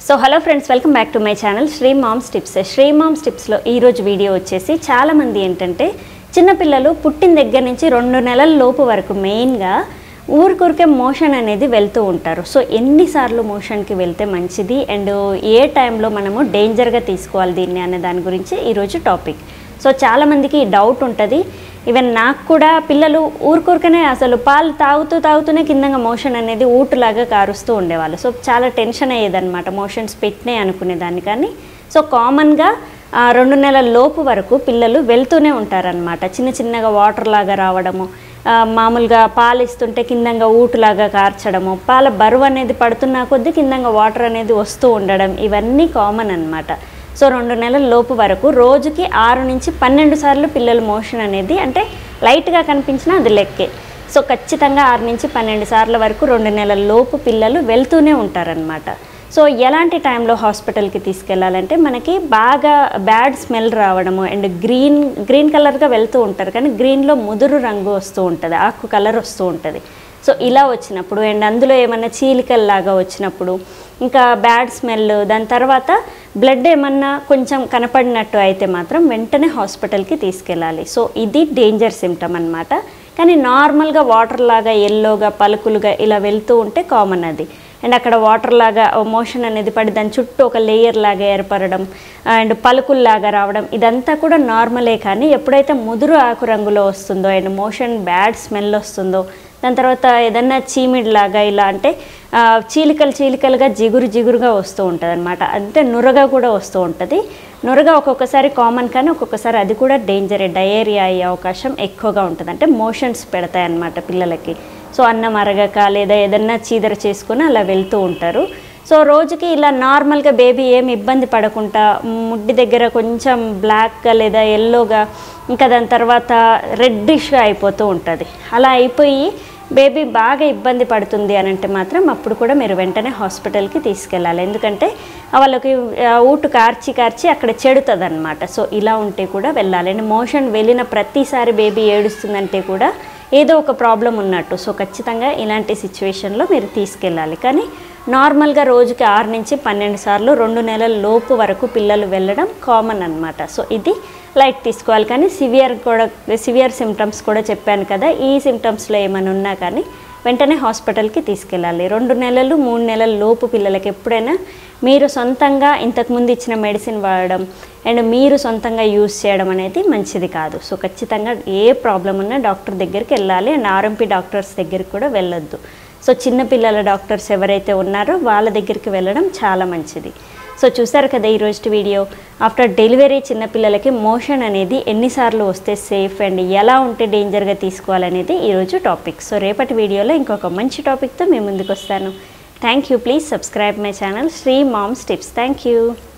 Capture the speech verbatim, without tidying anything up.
So hello friends, welcome back to my channel Sri moms tips. Sri moms టిప్స్లో ఈరోజు video వచ్చేసి చాలామంది ఏంటంటే చిన్నపిల్లలు పుట్టిన దగ్గర నుంచి రెండు నెలల లోపు వరకు మెయిన్గా ఊరికూరికే మోషన్ అనేది వెళ్తూ ఉంటారు. సో ఎన్నిసార్లు మోషన్కి వెళ్తే మంచిది అండ్ ఏ టైంలో మనము డేంజర్గా తీసుకోవాలి దీన్ని అనే దాని గురించి ఈరోజు టాపిక్. సో చాలామందికి డౌట్ ఉంటుంది. ఈవెన్ నాకు కూడా పిల్లలు ఊరికూరికనే అసలు పాలు తాగుతూ తాగుతూనే కిందంగా మోషన్ అనేది ఊటులాగా కారుస్తూ ఉండేవాళ్ళు. సో చాలా టెన్షన్ అయ్యేదన్నమాట, మోషన్స్ పెట్టినాయి అనుకునేదాన్ని. కానీ సో కామన్గా రెండు నెలల లోపు వరకు పిల్లలు వెళ్తూనే ఉంటారనమాట. చిన్న చిన్నగా వాటర్ లాగా రావడము, మామూలుగా పాలు ఇస్తుంటే కిందంగా ఊటులాగా కార్చడము, పాల బరువు అనేది పడుతున్న కొద్దీ కిందంగా వాటర్ అనేది వస్తూ ఉండడం, ఇవన్నీ కామన్ అనమాట. సో రెండు నెలల లోపు వరకు రోజుకి ఆరు నుంచి పన్నెండు సార్లు పిల్లల మోషన్ అనేది, అంటే లైట్గా కనిపించినా అది లెక్కే. సో ఖచ్చితంగా ఆరు నుంచి పన్నెండు సార్ల వరకు రెండు నెలల లోపు పిల్లలు వెళ్తూనే ఉంటారనమాట. సో ఎలాంటి టైంలో హాస్పిటల్కి తీసుకెళ్ళాలంటే, మనకి బాగా బ్యాడ్ స్మెల్ రావడము అండ్ గ్రీన్ గ్రీన్ కలర్గా వెళ్తూ ఉంటారు, కానీ గ్రీన్లో ముదురు రంగు వస్తూ ఉంటుంది, ఆకు కలర్ వస్తూ ఉంటుంది. సో ఇలా వచ్చినప్పుడు అండ్ అందులో ఏమన్నా చీలికల్లాగా వచ్చినప్పుడు, ఇంకా బ్యాడ్ స్మెల్, దాని తర్వాత బ్లడ్ ఏమన్నా కొంచెం కనపడినట్టు అయితే మాత్రం వెంటనే హాస్పిటల్కి తీసుకెళ్ళాలి. సో ఇది డేంజర్ సిమ్టమ్ అనమాట. కానీ నార్మల్గా వాటర్ లాగా ఎల్లోగా పలుకులుగా ఇలా వెళ్తూ ఉంటే కామన్ అది. అండ్ అక్కడ వాటర్ లాగా మోషన్ అనేది పడి దాని చుట్టూ ఒక లేయర్ లాగా ఏర్పడడం అండ్ పలుకుల్లాగా రావడం, ఇదంతా కూడా నార్మలే. కానీ ఎప్పుడైతే ముదురు ఆకు రంగులో వస్తుందో అండ్ మోషన్ బ్యాడ్ స్మెల్ వస్తుందో, దాని తర్వాత ఏదన్నా చీమిడిలాగా ఇలా అంటే చీలికలు చీలికలుగా జిగురు జిగురుగా వస్తూ ఉంటుంది అనమాట. అంటే నురగా కూడా వస్తూ ఉంటుంది. నురగా ఒక్కొక్కసారి కామన్, కానీ ఒక్కొక్కసారి అది కూడా డేంజరే, డయేరియా అయ్యే అవకాశం ఎక్కువగా ఉంటుంది. అంటే మోషన్స్ పెడతాయి అన్నమాట పిల్లలకి. సో అన్నం అరగక లేదా ఏదన్నా చీదర చేసుకొని అలా వెళ్తూ ఉంటారు. సో రోజుకి ఇలా నార్మల్గా బేబీ ఏమి ఇబ్బంది పడకుండా ముడ్డి దగ్గర కొంచెం బ్లాక్గా లేదా ఎల్లోగా, ఇంకా దాని తర్వాత రెడ్డిష్గా అయిపోతూ ఉంటుంది. అలా అయిపోయి బేబీ బాగా ఇబ్బంది పడుతుంది అని అంటే మాత్రం అప్పుడు కూడా మీరు వెంటనే హాస్పిటల్కి తీసుకెళ్ళాలి. ఎందుకంటే వాళ్ళకి ఊటు కార్చి కార్చి అక్కడ చెడుతుంది అనమాట. సో ఇలా ఉంటే కూడా వెళ్ళాలి. అండ్ మోషన్ వెళ్ళిన ప్రతిసారి బేబీ ఏడుస్తుందంటే కూడా ఏదో ఒక ప్రాబ్లం ఉన్నట్టు. సో ఖచ్చితంగా ఇలాంటి సిచ్యువేషన్లో మీరు తీసుకెళ్ళాలి. కానీ నార్మల్గా రోజుకి ఆరు నుంచి పన్నెండు సార్లు రెండు నెలల లోపు వరకు పిల్లలు వెళ్ళడం కామన్ అనమాట. సో ఇది లైట్ తీసుకోవాలి. కానీ సివియర్ కూడా సివియర్ సిమ్టమ్స్ కూడా చెప్పాను కదా, ఈ సిమ్టమ్స్లో ఏమైనా ఉన్నా కానీ వెంటనే హాస్పిటల్కి తీసుకెళ్ళాలి. రెండు నెలలు మూడు నెలల లోపు పిల్లలకి ఎప్పుడైనా మీరు సొంతంగా ఇంతకుముందు ఇచ్చిన మెడిసిన్ వాడడం అండ్ మీరు సొంతంగా యూజ్ చేయడం అనేది మంచిది కాదు. సో ఖచ్చితంగా ఏ ప్రాబ్లం ఉన్నా డాక్టర్ దగ్గరికి వెళ్ళాలి. అండ్ ఆర్ఎంపీ డాక్టర్స్ దగ్గరికి కూడా వెళ్ళొద్దు. సో చిన్నపిల్లల డాక్టర్స్ ఎవరైతే ఉన్నారో వాళ్ళ దగ్గరికి వెళ్ళడం చాలా మంచిది. సో చూసారు కదా ఈరోజు వీడియో. ఆఫ్టర్ డెలివరీ చిన్నపిల్లలకి మోషన్ అనేది ఎన్నిసార్లు వస్తే సేఫ్ అండ్ ఎలా ఉంటే డేంజర్గా తీసుకోవాలనేది ఈరోజు టాపిక్. సో రేపటి వీడియోలో ఇంకొక మంచి టాపిక్తో మీ ముందుకు వస్తాను. Thank you. Please subscribe my channel Sri moms tips. Thank you.